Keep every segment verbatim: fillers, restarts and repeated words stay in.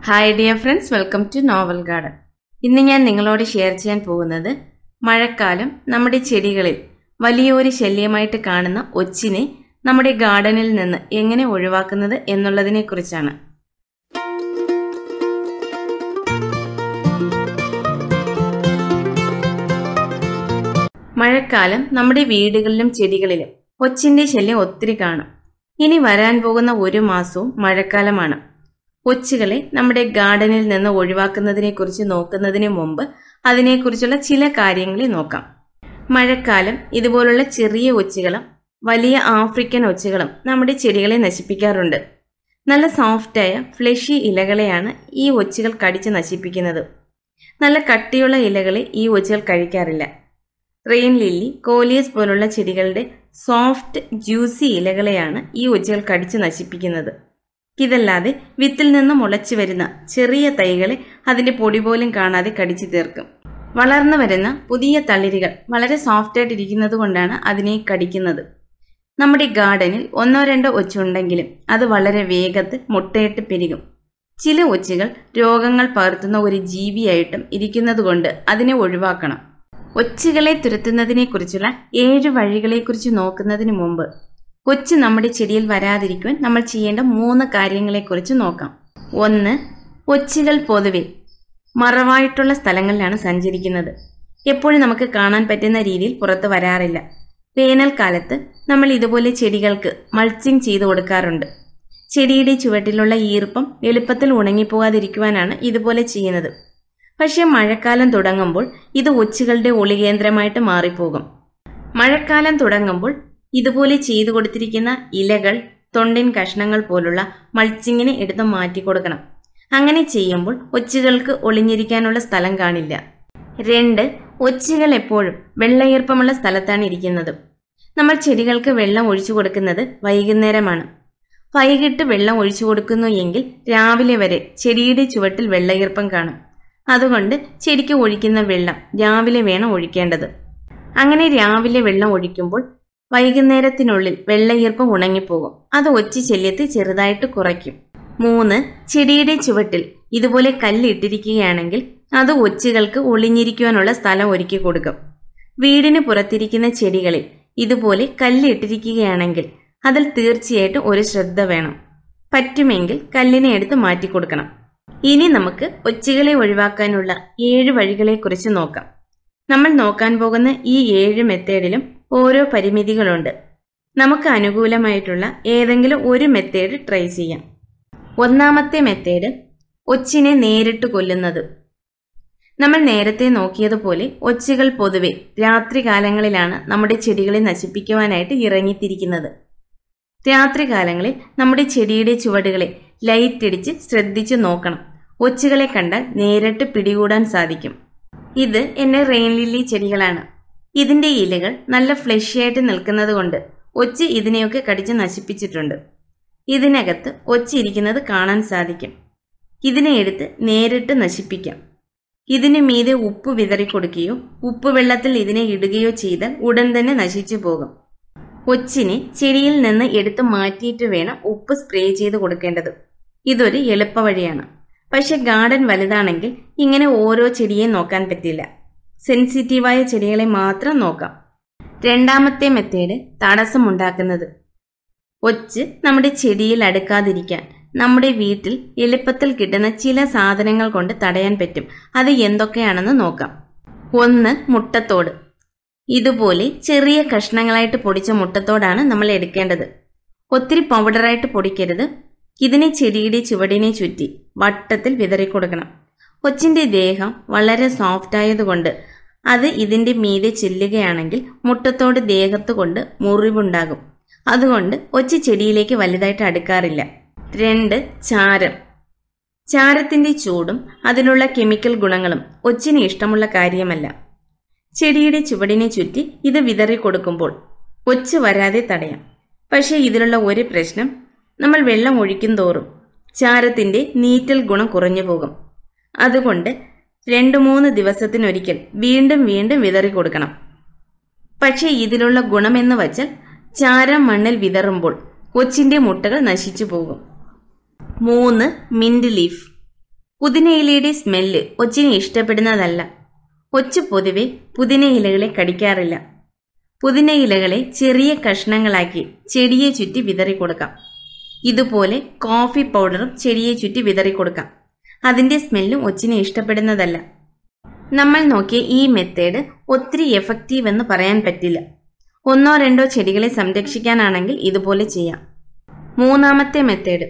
Hi dear friends, welcome to Novel Garden. ഇന്ന് ഞാൻ നിങ്ങളോട് ഷെയർ ചെയ്യാൻ പോകുന്നത് മഴക്കാലം നമ്മുടെ ചെടികളിൽ വലിയൊരു ശല്യമായിട്ട് കാണുന്ന ഒച്ചിനെ നമ്മുടെ ഗാർഡനിൽ നിന്ന് എങ്ങനെ ഒഴിവാക്കുന്നത് എന്നുള്ളതിനെക്കുറിച്ചാണ്. മഴക്കാലം നമ്മുടെ വീടുകളിലും ചെടികളിലും ഒച്ചിന്റെ ശല്യം ഒത്തിരി കാണും. ഇനി വരാൻ പോകുന്ന ഒരു മാസവും മഴക്കാലമാണ്. ഒച്ചുകളെ നമ്മുടെ ഗാർഡനിൽ നിന്ന് ഒഴിവാക്കുന്നതിനെ കുറിച്ച് നോക്കുന്നതിന് മുമ്പ് അതിനെക്കുറിച്ചുള്ള ചില കാര്യങ്ങളെ നോക്കാം. മഴക്കാലം ഇതുപോലുള്ള ചെറിയ ഒച്ചുകളും വലിയ ആഫ്രിക്കൻ ഒച്ചുകളും നമ്മുടെ ചെടികളെ നശിപ്പിക്കാറുണ്ട്. നല്ല സോഫ്റ്റായ ഫ്ലഷി ഇലകളെയാണ് ഈ ഒച്ചുകൾ കടിച്ച് നശിപ്പിക്കുന്നത്. നല്ല കട്ടിയുള്ള ഇലകളെ ഈ ഒച്ചുകൾ കഴിക്കാറില്ല. റെയിൻ ലില്ലി, കോലിയസ് പോലുള്ള ചെടികളുടെ സോഫ്റ്റ് ജ്യൂസി ഇലകളെയാണ് ഈ ഒച്ചുകൾ കടിച്ച് നശിപ്പിക്കുന്നത്. ഇതല്ലാതെ വിത്തിൽ നിന്ന് മുളച്ചു വരുന്ന ചെറിയ തൈകളെ അതിന്റെ പൊടി പോലും കാണാതെ കടിച്ചു തീർക്കും. വളർന്നു വരുന്ന പുതിയ തളിരുകൾ വളരെ സോഫ്റ്റായിട്ടിരിക്കുന്നത് കൊണ്ടാണ് അതിനെ കടിക്കുന്നത്. നമ്മുടെ ഗാർഡനിൽ ഒന്നോ രണ്ടോ ഒച്ചുണ്ടെങ്കിലും അത് വളരെ വേഗത്തിൽ മുട്ടയിട്ട് പെരുകും. ചില ഒച്ചുകൾ രോഗങ്ങൾ പകർത്തുന്ന ഒരു ജീവിയായിട്ടും ഇരിക്കുന്നത് കൊണ്ട് അതിനെ ഒഴിവാക്കണം. ഒച്ചുകളെ തുരത്തുന്നതിനെ കുറിച്ചുള്ള ഏഴ് വഴികളെക്കുറിച്ച് നോക്കുന്നതിന് മുമ്പ് ഒച്ച് നമ്മുടെ ചെടിയിൽ വരാതിരിക്കുവാൻ നമ്മൾ ചെയ്യേണ്ട മൂന്ന് കാര്യങ്ങളെക്കുറിച്ച് നോക്കാം. ഒന്ന്, ഒച്ചുകൾ പൊതുവെ മറവായിട്ടുള്ള സ്ഥലങ്ങളിലാണ് സഞ്ചരിക്കുന്നത്. എപ്പോഴും നമുക്ക് കാണാൻ പറ്റുന്ന രീതിയിൽ പുറത്ത് വരാറില്ല. വേനൽക്കാലത്ത് നമ്മൾ ഇതുപോലെ ചെടികൾക്ക് മൾച്ചിങ് ചെയ്തു കൊടുക്കാറുണ്ട്. ചെടിയുടെ ചുവട്ടിലുള്ള ഈർപ്പം എളുപ്പത്തിൽ ഉണങ്ങിപ്പോകാതിരിക്കുവാനാണ് ഇതുപോലെ ചെയ്യുന്നത്. പക്ഷേ മഴക്കാലം തുടങ്ങുമ്പോൾ ഇത് ഒച്ചുകളുടെ ഒളികേന്ദ്രമായിട്ട് മാറിപ്പോകും. മഴക്കാലം തുടങ്ങുമ്പോൾ ഇതുപോലെ ചെയ്തു കൊടുത്തിരിക്കുന്ന ഇലകൾ, തൊണ്ടിൻ കഷ്ണങ്ങൾ പോലുള്ള മൾച്ചിങ്ങിനെ എടുത്ത് മാറ്റി കൊടുക്കണം. അങ്ങനെ ചെയ്യുമ്പോൾ ഒച്ചുകൾക്ക് ഒളിഞ്ഞിരിക്കാനുള്ള സ്ഥലം കാണില്ല. രണ്ട്, ഒച്ചുകൾ എപ്പോഴും വെള്ളയീർപ്പമുള്ള സ്ഥലത്താണ് ഇരിക്കുന്നത്. നമ്മൾ ചെടികൾക്ക് വെള്ളം ഒഴിച്ചു കൊടുക്കുന്നത് വൈകുന്നേരമാണ്. വൈകിട്ട് വെള്ളം ഒഴിച്ചു കൊടുക്കുന്നു എങ്കിൽ രാവിലെ വരെ ചെടിയുടെ ചുവട്ടിൽ വെള്ളയീർപ്പം കാണും. അതുകൊണ്ട് ചെടിക്ക് ഒഴിക്കുന്ന വെള്ളം രാവിലെ വേണം ഒഴിക്കേണ്ടത്. അങ്ങനെ രാവിലെ വെള്ളം ഒഴിക്കുമ്പോൾ വൈകുന്നേരത്തിനുള്ളിൽ വെള്ളയീർപ്പം ഉണങ്ങിപ്പോകും. അത് ഒച്ചു ശല്യത്തെ ചെറുതായിട്ട് കുറയ്ക്കും. മൂന്ന്, ചെടിയുടെ ചുവട്ടിൽ ഇതുപോലെ കല്ലിട്ടിരിക്കുകയാണെങ്കിൽ അത് ഒച്ചുകൾക്ക് ഒളിഞ്ഞിരിക്കുവാനുള്ള സ്ഥലം ഒരുക്കി കൊടുക്കും. വീടിന് പുറത്തിരിക്കുന്ന ചെടികളിൽ ഇതുപോലെ കല്ലിട്ടിരിക്കുകയാണെങ്കിൽ അതിൽ തീർച്ചയായിട്ടും ഒരു ശ്രദ്ധ വേണം. പറ്റുമെങ്കിൽ കല്ലിനെ എടുത്ത് മാറ്റിക്കൊടുക്കണം. ഇനി നമുക്ക് ഒച്ചുകളെ ഒഴിവാക്കാനുള്ള ഏഴ് വഴികളെക്കുറിച്ച് നോക്കാം. നമ്മൾ നോക്കാൻ പോകുന്ന ഈ ഏഴ് മെത്തേഡിലും ഓരോ പരിമിതികളുണ്ട്. നമുക്ക് അനുകൂലമായിട്ടുള്ള ഏതെങ്കിലും ഒരു മെത്തേഡ് ട്രൈ ചെയ്യാം. ഒന്നാമത്തെ മെത്തേഡ്, ഒച്ചിനെ നേരിട്ട് കൊല്ലുന്നത്. നമ്മൾ നേരത്തെ നോക്കിയതുപോലെ ഒച്ചുകൾ പൊതുവെ രാത്രികാലങ്ങളിലാണ് നമ്മുടെ ചെടികളെ നശിപ്പിക്കുവാനായിട്ട് ഇറങ്ങിത്തിരിക്കുന്നത്. രാത്രികാലങ്ങളിൽ നമ്മുടെ ചെടിയുടെ ചുവടുകളെ ലൈറ്റ് അടിച്ച് ശ്രദ്ധിച്ച് നോക്കണം. ഒച്ചുകളെ കണ്ടാൽ നേരിട്ട് പിടികൂടാൻ സാധിക്കും. ഇത് എന്റെ റെയിൻ ലില്ലി ചെടികളാണ്. ഇതിന്റെ ഇലകൾ നല്ല ഫ്ലഷി ആയിട്ട് നിൽക്കുന്നത് കൊണ്ട് ഒച്ച് ഇതിനെയൊക്കെ കടിച്ച് നശിപ്പിച്ചിട്ടുണ്ട്. ഇതിനകത്ത് ഒച്ച് ഇരിക്കുന്നത് കാണാൻ സാധിക്കും. ഇതിനെ എടുത്ത് നേരിട്ട് നശിപ്പിക്കാം. ഇതിനു മീതെ ഉപ്പ് വിതറി കൊടുക്കുകയോ ഉപ്പ് വെള്ളത്തിൽ ഇതിനെ ഇടുകയോ ചെയ്താൽ ഉടൻ തന്നെ നശിച്ചു പോകും. ഒച്ചിനെ ചെടിയിൽ നിന്ന് എടുത്ത് മാറ്റിയിട്ട് വേണം ഉപ്പ് സ്പ്രേ ചെയ്ത് കൊടുക്കേണ്ടത്. ഇതൊരു എളുപ്പ വഴിയാണ്. പക്ഷെ ഗാർഡൻ വലുതാണെങ്കിൽ ഇങ്ങനെ ഓരോ ചെടിയെ നോക്കാൻ പറ്റില്ല. സെൻസിറ്റീവായ ചെടികളെ മാത്രം നോക്കാം. രണ്ടാമത്തെ മെത്തേഡ്, തടസ്സമുണ്ടാക്കുന്നത്. ഒച്ച് നമ്മുടെ ചെടിയിൽ അടുക്കാതിരിക്കാൻ നമ്മുടെ വീട്ടിൽ എളുപ്പത്തിൽ കിട്ടുന്ന ചില സാധനങ്ങൾ കൊണ്ട് തടയാൻ പറ്റും. അത് എന്തൊക്കെയാണെന്ന് നോക്കാം. ഒന്ന്, മുട്ടത്തോട്. ഇതുപോലെ ചെറിയ കഷ്ണങ്ങളായിട്ട് പൊടിച്ച മുട്ടത്തോടാണ് നമ്മൾ എടുക്കേണ്ടത്. ഒത്തിരി പൗഡറായിട്ട് പൊടിക്കരുത്. ഇതിനെ ചെടിയുടെ ചുവടിനെ ചുറ്റി വട്ടത്തിൽ വിതറിക്കൊടുക്കണം. ഒച്ചിന്റെ ദേഹം വളരെ സോഫ്റ്റ് ആയതുകൊണ്ട് അത് ഇതിന്റെ മീതെ ചെല്ലുകയാണെങ്കിൽ മുട്ടത്തോട് ദേഹത്ത് കൊണ്ട് മുറിവുണ്ടാകും. അതുകൊണ്ട് ഒച്ച് ചെടിയിലേക്ക് വലുതായിട്ട് അടുക്കാറില്ല. രണ്ട്, ചാരം. ചാരത്തിന്റെ ചൂടും അതിനുള്ള കെമിക്കൽ ഗുണങ്ങളും ഒച്ചിന് ഇഷ്ടമുള്ള കാര്യമല്ല. ചെടിയുടെ ചുവടിനെ ചുറ്റി ഇത് വിതറി കൊടുക്കുമ്പോൾ ഒച്ച് വരാതെ തടയാം. പക്ഷേ ഇതിലുള്ള ഒരു പ്രശ്നം, നമ്മൾ വെള്ളം ഒഴിക്കും തോറും ചാരത്തിന്റെ നീറ്റൽ ഗുണം കുറഞ്ഞു പോകും. അതുകൊണ്ട് രണ്ടു മൂന്ന് ദിവസത്തിനൊരിക്കൽ വീണ്ടും വീണ്ടും വിതറി കൊടുക്കണം. പക്ഷേ ഇതിലുള്ള ഗുണമെന്ന് വച്ചാൽ ചാരം മണ്ണിൽ വിതറുമ്പോൾ ഒച്ചിന്റെ മുട്ടകൾ നശിച്ചു പോകും. മൂന്ന്, മിന്റ് ലീഫ്. പുതിനയിലയുടെ സ്മെല്ല് ഒച്ചിനെ ഇഷ്ടപ്പെടുന്നതല്ല. ഒച്ച് പൊതുവെ പുതിനയിലകളെ കടിക്കാറില്ല. പുതിനയിലകളെ ചെറിയ കഷ്ണങ്ങളാക്കി ചെടിയെ ചുറ്റി വിതറിക്കൊടുക്കാം. ഇതുപോലെ കോഫി പൗഡറും ചെടിയെ ചുറ്റി വിതറിക്കൊടുക്കാം. അതിന്റെ സ്മെല്ലും ഒച്ചിനെ ഇഷ്ടപ്പെടുന്നതല്ല. നമ്മൾ നോക്കിയ ഈ മെത്തേഡ് ഒത്തിരി എഫക്റ്റീവ് എന്ന് പറയാൻ പറ്റില്ല. ഒന്നോ രണ്ടോ ചെടികളെ സംരക്ഷിക്കാനാണെങ്കിൽ ഇതുപോലെ ചെയ്യാം. മൂന്നാമത്തെ മെത്തേഡ്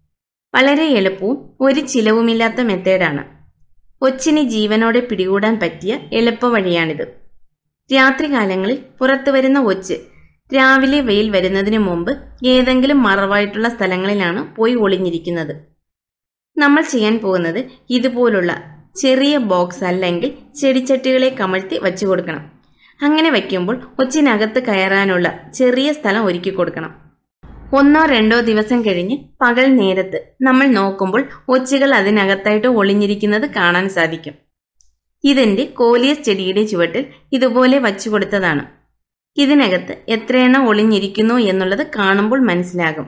വളരെ എളുപ്പവും ഒരു ചിലവുമില്ലാത്ത മെത്തേഡാണ്. ഒച്ചിനെ ജീവനോടെ പിടികൂടാൻ പറ്റിയ എളുപ്പ വഴിയാണിത്. രാത്രികാലങ്ങളിൽ പുറത്തു വരുന്ന ഒച്ച് രാവിലെ വെയിൽ വരുന്നതിന് മുമ്പ് ഏതെങ്കിലും മറവായിട്ടുള്ള സ്ഥലങ്ങളിലാണ് പോയി ഒളിഞ്ഞിരിക്കുന്നത്. നമ്മൾ ചെയ്യാൻ പോകുന്നത് ഇതുപോലുള്ള ചെറിയ ബോക്സ് അല്ലെങ്കിൽ ചെടിച്ചട്ടികളെ കമഴ്ത്തി വച്ചു കൊടുക്കണം. അങ്ങനെ വയ്ക്കുമ്പോൾ ഒച്ചിനകത്ത് കയറാനുള്ള ചെറിയ സ്ഥലം ഒരുക്കി കൊടുക്കണം. ഒന്നോ രണ്ടോ ദിവസം കഴിഞ്ഞ് പകൽ നേരത്ത് നമ്മൾ നോക്കുമ്പോൾ ഒച്ചുകൾ അതിനകത്തായിട്ട് ഒളിഞ്ഞിരിക്കുന്നത് കാണാൻ സാധിക്കും. ഇതെന്റെ കോലിയസ് ചെടിയുടെ ചുവട്ടിൽ ഇതുപോലെ വച്ചു കൊടുത്തതാണ്. ഇതിനകത്ത് എത്രയെണ്ണം ഒളിഞ്ഞിരിക്കുന്നു എന്നുള്ളത് കാണുമ്പോൾ മനസ്സിലാകും.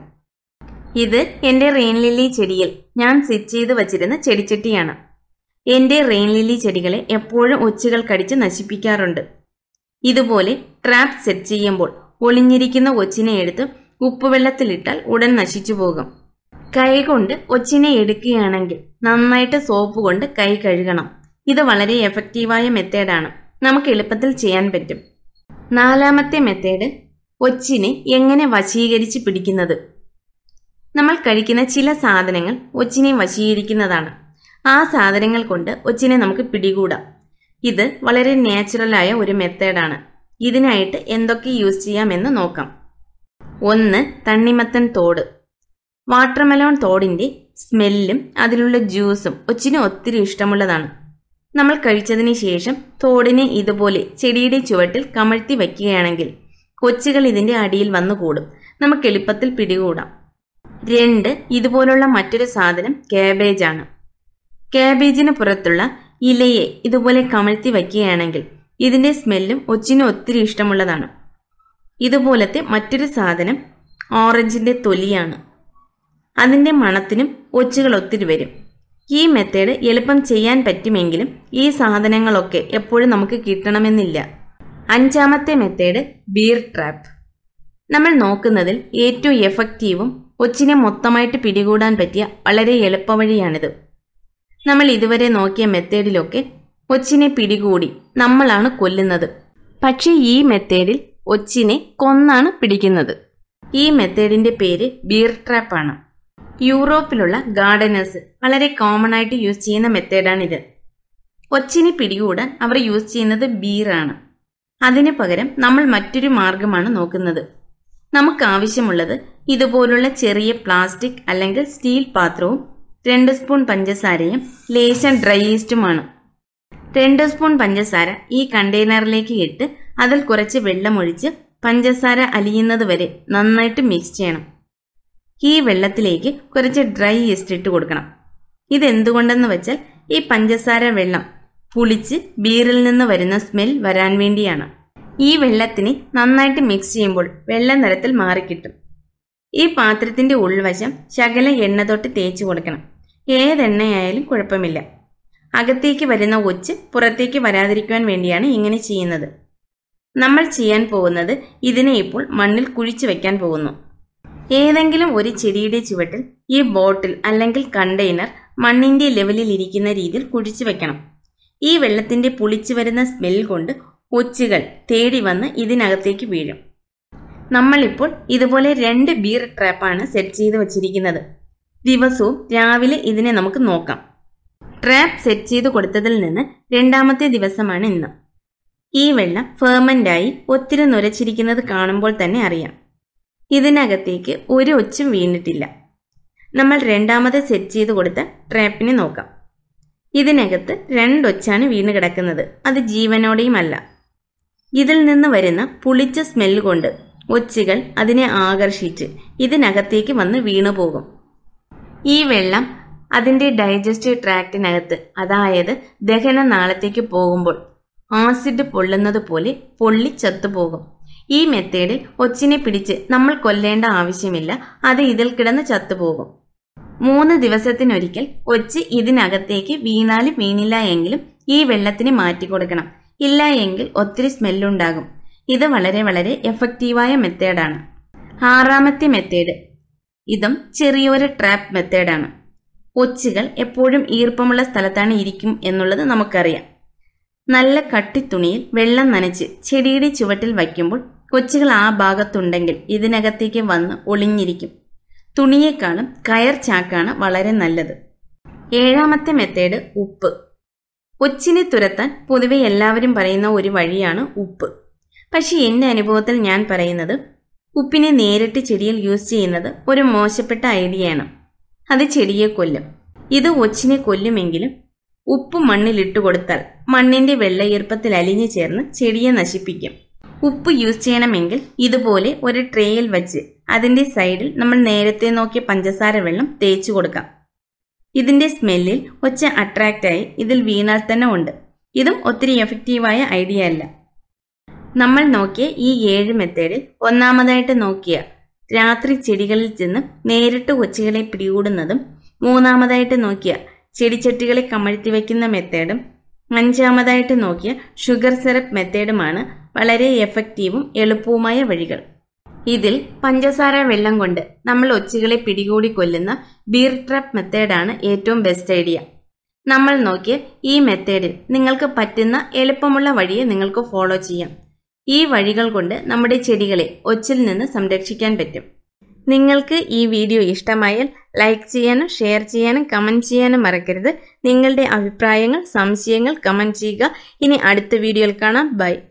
ഇത് എന്റെ റെയിൻ ലില്ലി ചെടിയിൽ ഞാൻ സെറ്റ് ചെയ്ത് വച്ചിരുന്ന ചെടിച്ചട്ടിയാണ്. എന്റെ റെയിൻ ലില്ലി ചെടികളെ എപ്പോഴും ഒച്ചുകൾ കടിച്ച് നശിപ്പിക്കാറുണ്ട്. ഇതുപോലെ ട്രാപ്പ് സെറ്റ് ചെയ്യുമ്പോൾ ഒളിഞ്ഞിരിക്കുന്ന ഒച്ചിനെ എടുത്ത് ഉപ്പുവെള്ളത്തിലിട്ടാൽ ഉടൻ നശിച്ചു പോകും. കൈകൊണ്ട് ഒച്ചിനെ എടുക്കുകയാണെങ്കിൽ നന്നായിട്ട് സോപ്പ് കൊണ്ട് കൈ കഴുകണം. ഇത് വളരെ എഫക്റ്റീവായ മെത്തേഡാണ്. നമുക്ക് എളുപ്പത്തിൽ ചെയ്യാൻ പറ്റും. നാലാമത്തെ മെത്തേഡ് ഒച്ചിനെ എങ്ങനെ വശീകരിച്ച് പിടിക്കുന്നത്. നമ്മൾ കഴിക്കുന്ന ചില സാധനങ്ങൾ ഒച്ചിനെ വശീകരിക്കുന്നതാണ്. ആ സാധനങ്ങൾ കൊണ്ട് ഒച്ചിനെ നമുക്ക് പിടികൂടാം. ഇത് വളരെ നാച്ചുറലായ ഒരു മെത്തേഡാണ്. ഇതിനായിട്ട് എന്തൊക്കെ യൂസ് ചെയ്യാമെന്ന് നോക്കാം. ഒന്ന്, തണ്ണിമത്തൻ തോട്. വാട്ടർമെലോൺ തോടിന്റെ സ്മെല്ലും അതിലുള്ള ജ്യൂസും ഒച്ചിന് ഒത്തിരി ഇഷ്ടമുള്ളതാണ്. നമ്മൾ കഴിച്ചതിന് ശേഷം തോടിനെ ഇതുപോലെ ചെടിയുടെ ചുവട്ടിൽ കമഴ്ത്തി വയ്ക്കുകയാണെങ്കിൽ ഒച്ചുകൾ ഇതിന്റെ അടിയിൽ വന്നു കൂടും. നമുക്ക് എളുപ്പത്തിൽ പിടികൂടാം. രണ്ട്, ഇതുപോലുള്ള മറ്റൊരു സാധനം കാബേജ് ആണ്. കാബേജിന് പുറത്തുള്ള ഇലയെ ഇതുപോലെ കമഴ്ത്തി വയ്ക്കുകയാണെങ്കിൽ ഇതിന്റെ സ്മെല്ലും ഒച്ചിന് ഒത്തിരി ഇഷ്ടമുള്ളതാണ്. ഇതുപോലത്തെ മറ്റൊരു സാധനം ഓറഞ്ചിന്റെ തൊലിയാണ്. അതിന്റെ മണത്തിനും ഒച്ചുകൾ ഒത്തിരി വരും. ഈ മെത്തേഡ് എളുപ്പം ചെയ്യാൻ പറ്റുമെങ്കിലും ഈ സാധനങ്ങളൊക്കെ എപ്പോഴും നമുക്ക് കിട്ടണമെന്നില്ല. അഞ്ചാമത്തെ മെത്തേഡ് ബീർ ട്രാപ്പ്. നമ്മൾ നോക്കുന്നതിൽ ഏറ്റവും എഫക്റ്റീവും ഒച്ചിനെ മൊത്തമായിട്ട് പിടികൂടാൻ പറ്റിയ വളരെ എളുപ്പവഴിയാണിത്. നമ്മൾ ഇതുവരെ നോക്കിയ മെത്തേഡിലൊക്കെ ഒച്ചിനെ പിടികൂടി നമ്മളാണ് കൊല്ലുന്നത്. പക്ഷേ ഈ മെത്തേഡിൽ ഒച്ചിനെ കൊന്നാണ് പിടിക്കുന്നത്. ഈ മെത്തേഡിന്റെ പേര് ബീർ ട്രാപ്പ് ആണ്. യൂറോപ്പിലുള്ള ഗാർഡനേഴ്സ് വളരെ കോമൺ ആയിട്ട് യൂസ് ചെയ്യുന്ന മെത്തേഡാണിത്. ഒച്ചിനെ പിടികൂടാൻ അവർ യൂസ് ചെയ്യുന്നത് ബീറാണ്. അതിന് പകരം നമ്മൾ മറ്റൊരു മാർഗമാണ് നോക്കുന്നത്. നമുക്ക് ആവശ്യമുള്ളത് ഇതുപോലുള്ള ചെറിയ പ്ലാസ്റ്റിക് അല്ലെങ്കിൽ സ്റ്റീൽ പാത്രവും രണ്ട് സ്പൂൺ പഞ്ചസാരയും ലേശം ഡ്രൈ ഈസ്റ്റുമാണ്. രണ്ട് സ്പൂൺ പഞ്ചസാര ഈ കണ്ടെയ്നറിലേക്ക് ഇട്ട് അതിൽ കുറച്ച് വെള്ളമൊഴിച്ച് പഞ്ചസാര അലിയുന്നത് വരെ നന്നായിട്ട് മിക്സ് ചെയ്യണം. ഈ വെള്ളത്തിലേക്ക് കുറച്ച് ഡ്രൈ ഈസ്റ്റ് ഇട്ട് കൊടുക്കണം. ഇതെന്തുകൊണ്ടെന്ന് വെച്ചാൽ ഈ പഞ്ചസാര വെള്ളം പുളിച്ച് ബീറിൽ നിന്ന് വരുന്ന സ്മെൽ വരാൻ വേണ്ടിയാണ്. ഈ വെള്ളത്തിനെ നന്നായിട്ട് മിക്സ് ചെയ്യുമ്പോൾ വെള്ള നിറത്തിൽ മാറിക്കിട്ടും. ഈ പാത്രത്തിന്റെ ഉൾവശം ശകല എണ്ണ തൊട്ട് തേച്ച് കൊടുക്കണം. ഏതെണ്ണയായാലും കുഴപ്പമില്ല. അകത്തേക്ക് വരുന്ന ഒച്ച് പുറത്തേക്ക് വരാതിരിക്കുവാൻ വേണ്ടിയാണ് ഇങ്ങനെ ചെയ്യുന്നത്. നമ്മൾ ചെയ്യാൻ പോകുന്നത് ഇതിനെ ഇപ്പോൾ മണ്ണിൽ കുഴിച്ചു വെക്കാൻ പോകുന്നു. ഏതെങ്കിലും ഒരു ചെടിയുടെ ചുവട്ടിൽ ഈ ബോട്ടിൽ അല്ലെങ്കിൽ കണ്ടെയ്നർ മണ്ണിന്റെ ലെവലിൽ ഇരിക്കുന്ന രീതിയിൽ കുഴിച്ചു വെക്കണം. ഈ വെള്ളത്തിന്റെ പുളിച്ചു വരുന്ന സ്മെൽ കൊണ്ട് ഒച്ചുകൾ തേടി വന്ന് ഇതിനകത്തേക്ക് വീഴും. നമ്മളിപ്പോൾ ഇതുപോലെ രണ്ട് ബീർ ട്രാപ്പാണ് സെറ്റ് ചെയ്ത് വച്ചിരിക്കുന്നത്. ദിവസവും രാവിലെ ഇതിനെ നമുക്ക് നോക്കാം. ട്രാപ്പ് സെറ്റ് ചെയ്ത് കൊടുത്തതിൽ നിന്ന് രണ്ടാമത്തെ ദിവസമാണ് ഇന്ന്. ഈ വെള്ളം ഫെർമെന്റായി ഒത്തിരി നുരച്ചിരിക്കുന്നത് കാണുമ്പോൾ തന്നെ അറിയാം. ഇതിനകത്തേക്ക് ഒരു ഒച്ചും വീണിട്ടില്ല. നമ്മൾ രണ്ടാമത് സെറ്റ് ചെയ്ത് കൊടുത്ത ട്രാപ്പിനെ നോക്കാം. ഇതിനകത്ത് രണ്ടൊച്ചാണ് വീണ് കിടക്കുന്നത്. അത് ജീവനോടെയും അല്ല. ഇതിൽ നിന്ന് വരുന്ന പുളിച്ച സ്മെല്ല് കൊണ്ട് ഒച്ചുകൾ അതിനെ ആകർഷിച്ച് ഇതിനകത്തേക്ക് വന്ന് വീണു പോകും. ഈ വെള്ളം അതിന്റെ ഡൈജസ്റ്റീവ് ട്രാക്റ്റിനകത്ത്, അതായത് ദഹനനാളത്തേക്ക് പോകുമ്പോൾ ആസിഡ് പൊള്ളുന്നത് പോലെ പൊള്ളി ചത്തുപോകും. ഈ മെത്തേഡിൽ ഒച്ചിനെ പിടിച്ച് നമ്മൾ കൊല്ലേണ്ട ആവശ്യമില്ല. അത് ഇതിൽ കിടന്ന് ചത്തുപോകും. മൂന്ന് ദിവസത്തിനൊരിക്കൽ ഒച്ച് ഇതിനകത്തേക്ക് വീണാലും വീണില്ല എങ്കിലും ഈ വെള്ളത്തിന് മാറ്റി കൊടുക്കണം. ഇല്ല എങ്കിൽ ഒത്തിരി സ്മെല്ലുണ്ടാകും. ഇത് വളരെ വളരെ എഫക്റ്റീവായ മെത്തേഡാണ്. ആറാമത്തെ മെത്തേഡ്, ഇതും ചെറിയൊരു ട്രാപ്പ് മെത്തേഡാണ്. ഒച്ചുകൾ എപ്പോഴും ഈർപ്പമുള്ള സ്ഥലത്താണ് ഇരിക്കും എന്നുള്ളത് നമുക്കറിയാം. നല്ല കട്ടിത്തുണിയിൽ വെള്ളം നനച്ച് ചെടിയുടെ ചുവട്ടിൽ വയ്ക്കുമ്പോൾ ഒച്ചുകൾ ആ ഭാഗത്തുണ്ടെങ്കിൽ ഇതിനകത്തേക്ക് വന്ന് ഒളിഞ്ഞിരിക്കും. തുണിയേക്കാളും കയർ ചാക്കാണ് വളരെ നല്ലത്. ഏഴാമത്തെ മെത്തേഡ് ഉപ്പ്. ഒച്ചിനെ തുരത്താൻ പൊതുവെ എല്ലാവരും പറയുന്ന ഒരു വഴിയാണ് ഉപ്പ്. പക്ഷെ എൻ്റെ അനുഭവത്തിൽ ഞാൻ പറയുന്നത് ഉപ്പിനെ നേരിട്ട് ചെടിയിൽ യൂസ് ചെയ്യുന്നത് ഒരു മോശപ്പെട്ട ഐഡിയയാണ്. അത് ചെടിയെ കൊല്ലും. ഇത് ഒച്ചിനെ കൊല്ലുമെങ്കിലും ഉപ്പ് മണ്ണിലിട്ട് കൊടുത്താൽ മണ്ണിന്റെ വെള്ളയീർപ്പത്തിൽ അലിഞ്ഞു ചേർന്ന് ചെടിയെ നശിപ്പിക്കും. ഉപ്പ് യൂസ് ചെയ്യണമെങ്കിൽ ഇതുപോലെ ഒരു ട്രേയിൽ വെച്ച് അതിന്റെ സൈഡിൽ നമ്മൾ നേരത്തെ നോക്കിയ പഞ്ചസാര വെള്ളം തേച്ചു കൊടുക്കാം. ഇതിന്റെ സ്മെല്ലിൽ ഒച്ച അട്രാക്റ്റായി ഇതിൽ വീണാൽ തന്നെ ഉണ്ട്. ഇതും ഒത്തിരി എഫക്റ്റീവായ ഐഡിയ അല്ല. നമ്മൾ നോക്കിയ ഈ ഏഴ് മെത്തേഡിൽ ഒന്നാമതായിട്ട് നോക്കിയ രാത്രി ചെടികളിൽ ചെന്ന് നേരിട്ട് ഒച്ചുകളെ പിടികൂടുന്നതും, മൂന്നാമതായിട്ട് നോക്കിയ ചെടിച്ചട്ടികളെ കമഴ്ത്തി വയ്ക്കുന്ന മെത്തേഡും, അഞ്ചാമതായിട്ട് നോക്കിയ ഷുഗർ സിറപ്പ് മെത്തേഡുമാണ് വളരെ എഫക്റ്റീവും എളുപ്പവുമായ വഴികൾ. ഇതിൽ പഞ്ചസാര വെള്ളം കൊണ്ട് നമ്മൾ ഒച്ചുകളെ പിടികൂടി കൊല്ലുന്ന ബീർ ട്രാപ്പ് മെത്തേഡാണ് ഏറ്റവും ബെസ്റ്റ് ഐഡിയ. നമ്മൾ നോക്കിയ ഈ മെത്തേഡിൽ നിങ്ങൾക്ക് പറ്റുന്ന എളുപ്പമുള്ള വഴിയെ നിങ്ങൾക്ക് ഫോളോ ചെയ്യാം. ഈ വഴികൾ കൊണ്ട് നമ്മുടെ ചെടികളെ ഒച്ചിൽ നിന്ന് സംരക്ഷിക്കാൻ പറ്റും. നിങ്ങൾക്ക് ഈ വീഡിയോ ഇഷ്ടമായാൽ ലൈക്ക് ചെയ്യാനും ഷെയർ ചെയ്യാനും കമന്റ് ചെയ്യാനും മറക്കരുത്. നിങ്ങളുടെ അഭിപ്രായങ്ങൾ, സംശയങ്ങൾ കമന്റ് ചെയ്യുക. ഇനി അടുത്ത വീഡിയോയിൽ കാണാം. ബൈ.